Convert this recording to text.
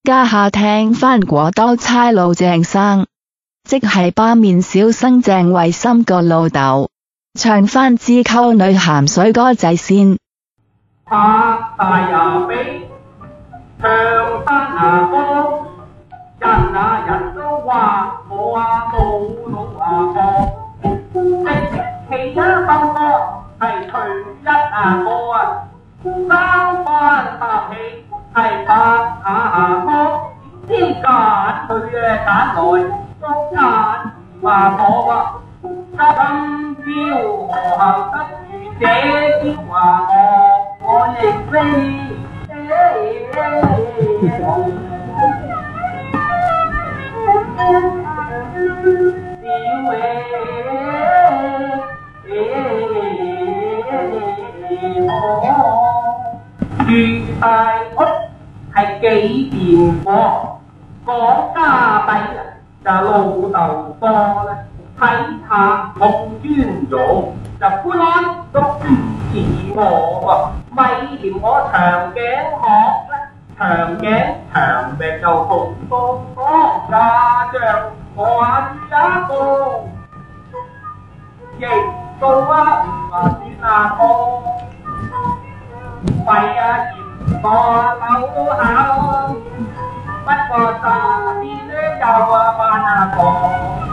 家下聽返果兜差佬鄭生，即係巴面小生鄭慧心個老豆，唱返支溝女鹹水歌仔先。 拍大牙髀，唱山歌，人都話我冇腦學，其他鬥歌係隨一個三番搭起係拍拖，點揀佢揀來都揀話我今朝何幸得遇這朝話我亦非住大屋係幾掂過，講家底就老豆多啦，睇下木磚用就搬安都唔似我喎，咪嫌我長頸學啦，長頸長命就好多講家將我一個亦到唔話算我。為嫌我扭口，不過就啲呢又扮個。